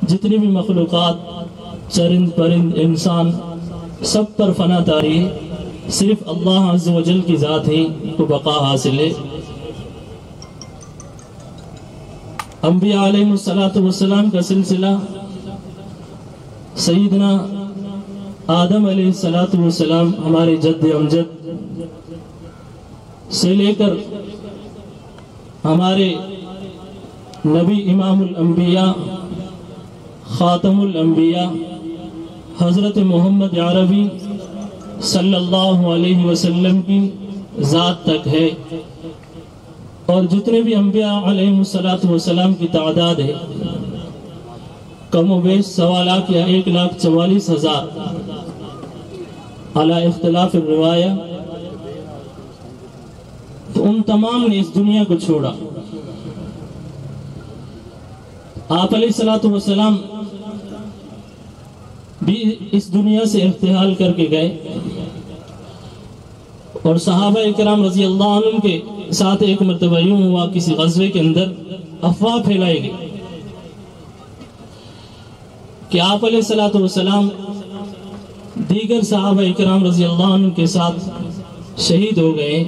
जितनी भी मखलूक़ात, चरिंद परिंद इंसान, सब पर फना तारी है, सिर्फ अल्लाह अज़्ज़ व जल की ज़ात ही को बका हासिल है। अंबिया अलैहिस्सलातु वस्सलाम का सिलसिला सईदना आदम अलैहिस्सलातु वस्सलाम हमारे जद्द अमजद से लेकर हमारे नबी इमामुल अंबिया ख़ातमुल अंबिया हज़रत मोहम्मद अरबी सल्लल्लाहु अलैहि वसल्लम की ज़ात तक है। और जितने भी अंबिया अलैहिस्सलातु वस्सलाम की तादाद है कम व बेश 1.25 लाख या 1,44,000 अला इख्तिलाफ रिवाया। तो उन तमाम ने इस दुनिया को छोड़ा। आप अलैहिस्सलातु वस्सलाम भी इस दुनिया से इर्तिहाल करके गए और सहाबा इकराम रज़ी अल्लाह अन्हुम के साथ एक मरतबा यूं हुआ, किसी ग़ज़वे के अंदर अफवाह फैलाई गई कि आप अलैहिस्सलातु वस्सलाम दीगर सहाबा इकराम रज़ी अल्लाह अन्हुम के साथ शहीद हो गए।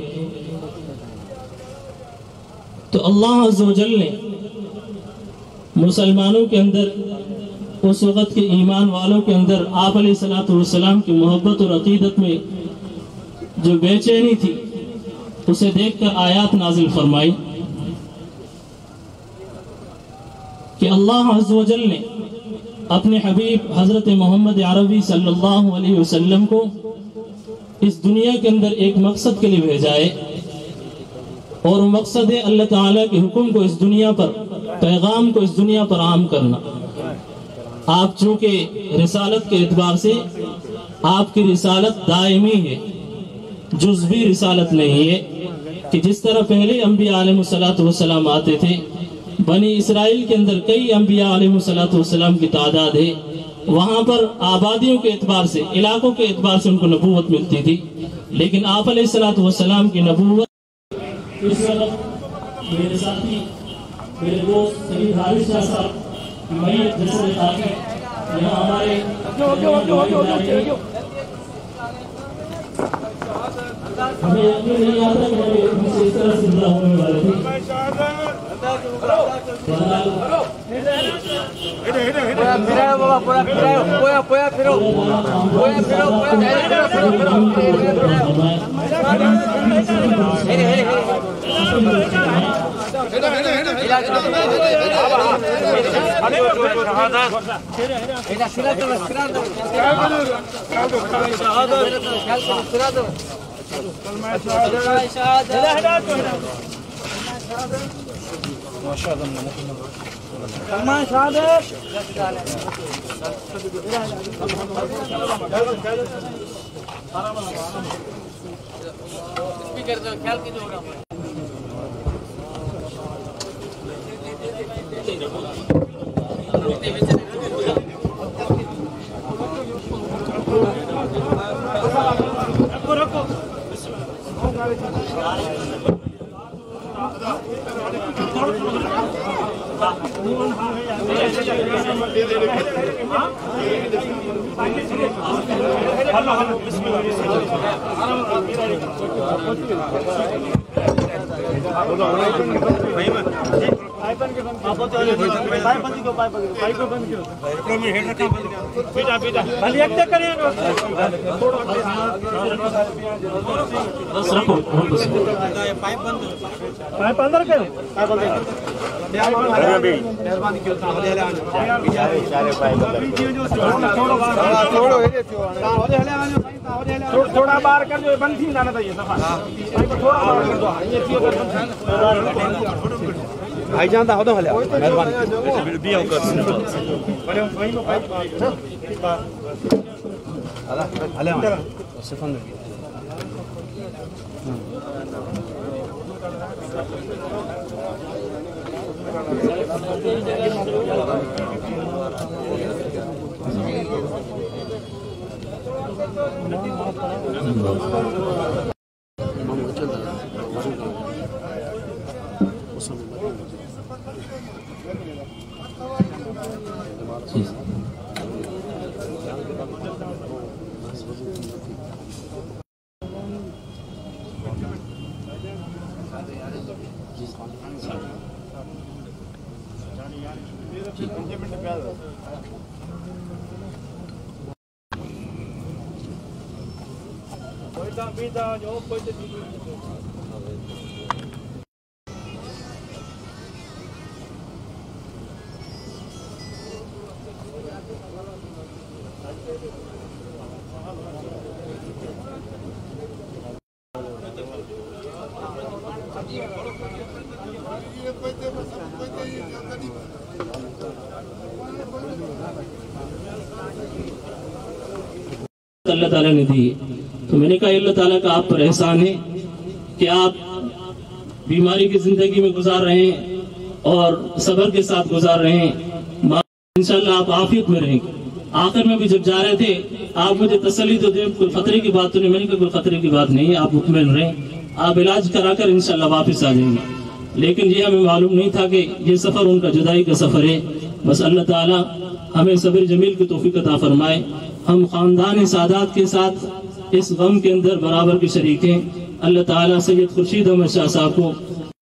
तो अल्लाह अज़्ज़ व जल ने मुसलमानों के अंदर, उस वक़्त के ईमान वालों के अंदर आप अलैहिस्सलातु वस्सलाम की मोहब्बत और अक़ीदत में जो बेचैनी थी उसे देखकर आयात नाजिल फरमाई कि अल्लाह अज़्ज़ व जल ने अपने हबीब हज़रत मोहम्मद अरबी सल्लल्लाहु अलैहि वसल्लम को इस दुनिया के अंदर एक मकसद के लिए भेजा है और मकसद है अल्लाह ताला के हुक्म को इस दुनिया पर, पैगाम को इस दुनिया पर आम करना। आप चूँकि रिसालत के एतबार से आपकी रिसालत दायमी है, जुज़वी रिसालत नहीं है कि जिस तरह पहले अंबिया अलैहिस्सलातु वस्सलाम आते थे। बनी इसराइल के अंदर कई अंबिया अलैहिस्सलातु वस्सलाम की तादाद है, वहाँ पर आबादियों के एतबार से, इलाकों के एतबार से उनको नबूवत मिलती थी, लेकिन आप अलैहिस्सलातु वस्सलाम की नबूवत इस वक्त मेरे साथी, मेरे दोस्त सईद हारिस शाह साहब मैयत जैसे यहाँ हमारे हमें यकीन नहीं आता कि हमें इस तरह से जिंदा होने वाले थे। थोड़ा बाहर कर जो बंद थी जाना चाहिए सफा थोड़ा बाहर कर दो भाई जानता हो तो हले मेहरबानी भी हो कर बड़े वही लो पाइप हले हले सिफन अल्लाह ताला ने दी। तो मैंने कहा अल्लाह ताला का आप पर एहसान है कि आप बीमारी की जिंदगी में गुजार रहे हैं और सब्र के साथ गुजार रहे हैं। इंशाल्लाह आप आफियत में रहेंगे। आखिर में भी जब जा रहे थे आप मुझे तसल्ली तो दे, कोई खतरे की बात तो नहीं। मैंने कहा कोई खतरे की बात नहीं है, आप मुतमईन रहें, आप इलाज कराकर इंशाल्लाह वापस आ जाएंगे। लेकिन ये हमें मालूम नहीं था कि ये सफर उनका जुदाई का सफर है। बस अल्लाह ताला हमें सब्र जमील की तौफीक अता फरमाए। हम खानदान सादात के साथ इस गम के अंदर बराबर के शरीक हैं। अल्लाह ताला सैयद खुर्शीद अहमद शाह साहब को,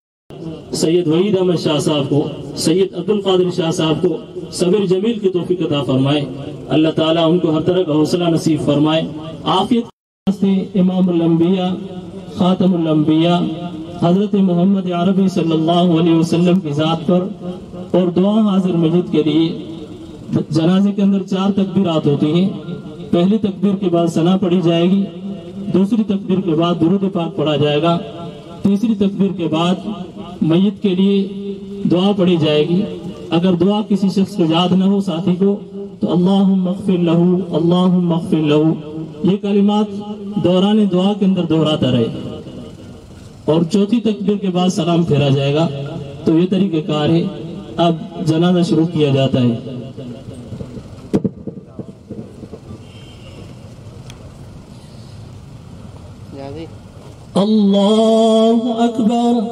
सैयद वहीद अहमद शाह साहब को, सैयद अब्दुल कादिर शाह साहब को सब्र जमील की तौफीक अता फरमाए। अल्लाह ताला उनको हर तरह का हौसला नसीब फरमाए। आफियत से इमामुल अंबिया खातमुल अंबिया हजरत मोहम्मद अरबी सल्लल्लाहु अलैहि वसल्लम की जात पर और दुआ हाजिर मस्जिद के लिए जनाजे के अंदर 4 तकबीरात होती हैं। पहली तकबीर के बाद सना पढ़ी जाएगी, दूसरी तकबीर के बाद दुरूद पाक पढ़ा जाएगा, तीसरी तकबीर के बाद मय्यत के लिए दुआ पढ़ी जाएगी। अगर दुआ किसी शख्स को याद न हो साथी को तो अल्लाहुम्मा अग़फिर लहू, अल्लाहुम्मा अग़फिर लहू, ये कलिमात दौरान दुआ के अंदर दोहराता रहे। और चौथी तकबीर के बाद सलाम फेरा जाएगा। तो ये तरीक़ेकार है। अब जनाजा शुरू किया जाता है। अल्लाहु अकबर।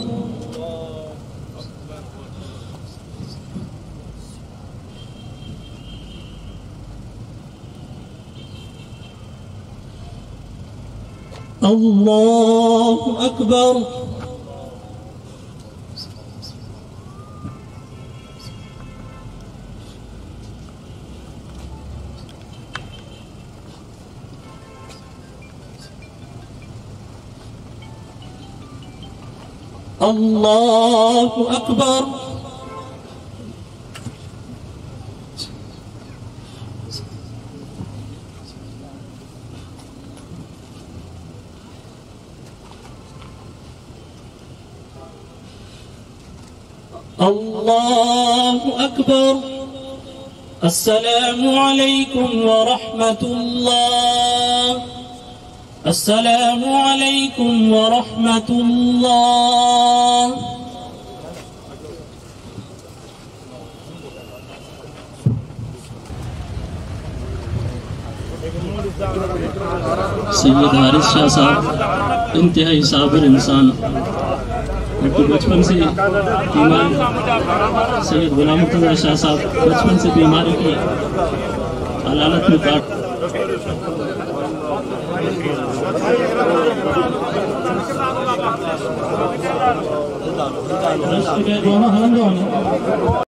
अल्लाहु अकबर। अल्लाहु अकबर। अल्लाहु अकबर। अस्सलामु अलैकुम व रहमतुल्लाह। अस्सलामु अलैकुम व रहमतुल्लाह। सैयद हारिस शाह साहब इंतहाई साबिर इंसान, उनको बचपन से बीमारी, सैयद गुलाम मुर्तज़ा शाह साहब बचपन से बीमारी की हालत में काट दोनों